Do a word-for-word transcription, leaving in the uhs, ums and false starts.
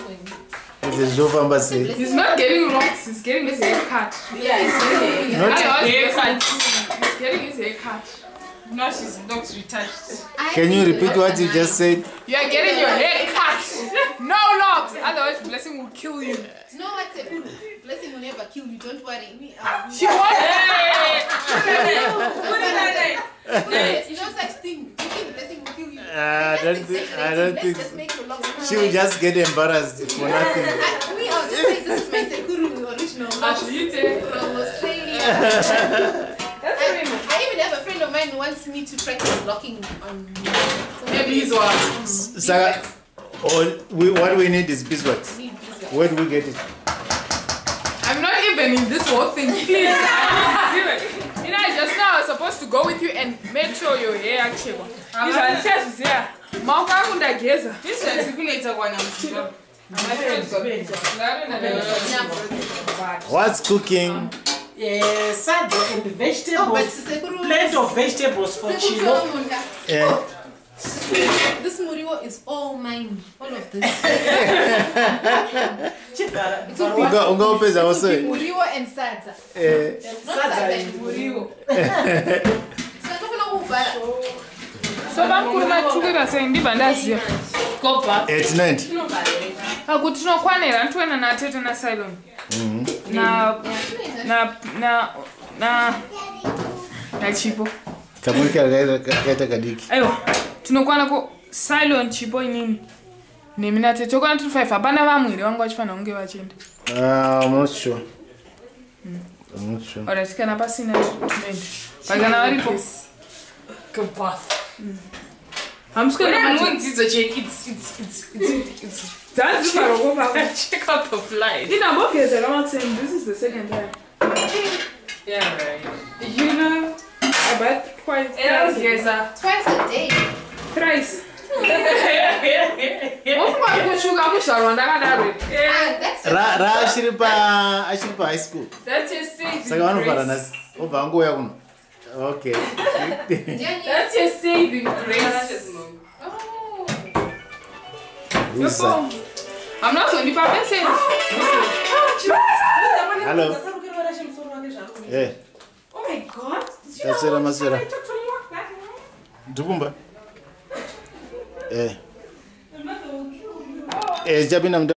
He's not getting rocks, he's getting his hair cut. Yeah, he's getting his hair cut. He's getting his hair cut. No, she's looks retouched. Can you repeat what you just said? You are getting your hair cut. No locks, otherwise Blessing will kill you. No, what's it? Blessing will never kill you, don't worry. Me, she won't. There's no such thing. You think Blessing will kill you? Uh, I don't think. I don't think. Just make your locks. She will just get embarrassed for nothing. I, me, I'll just say this is my Sekuru original locks from Australia. I, I even have a friend of mine who wants me to practice locking on me. So maybe he's one. So, all we, what we need is beeswax. Where do we get it? I'm not even in this whole thing, please. I do it. You know, just now I was supposed to go with you and make sure your hair actually. You should check here. Maukakunda geza. This is circulator one. What's cooking? Yeah, salad and vegetables. Oh, plenty of vegetables for Chido. Yeah. This muriwo is all mine. All of this. It's muriwo and sadza. Eh. Sadza and muriwo. So bamkuruma tukira sendi bandazi. Go back. It's night. Akuti tinokwanira ntwena na tete na Cylon. Mhm. Na na na na na Chipo. Kamulika kaita kadiki. Ayo, tunokwana ko Cylon Chipo nini? Nemina tete tokwana two five abana bamwire wangu wachifana unge wachenda. Ah, I'm not sure. Mm. I'm not sure. Alright, kana pasina treatment. Pagana waripo. Good bath. I'm just gonna it's a check. It's it's it's it's it's that's check out the flight. You know, okay, so I'm saying this is the second time. Yeah, right. You know, I bet quite twice, yes, twice a day. Thrice. What about good sugar? I'm sure on that. That's Ra Ra Ashiripa Ashiripa High School. That's your saving. Sagano Paranas. Oh, Bango Yagun. Okay. That's your saving grace. Oh. I'm not so deep. I'm saying. Hello. Yeah. Oh my God. That's it, Masera. Dubumba. Eh. Eh, Jabinam.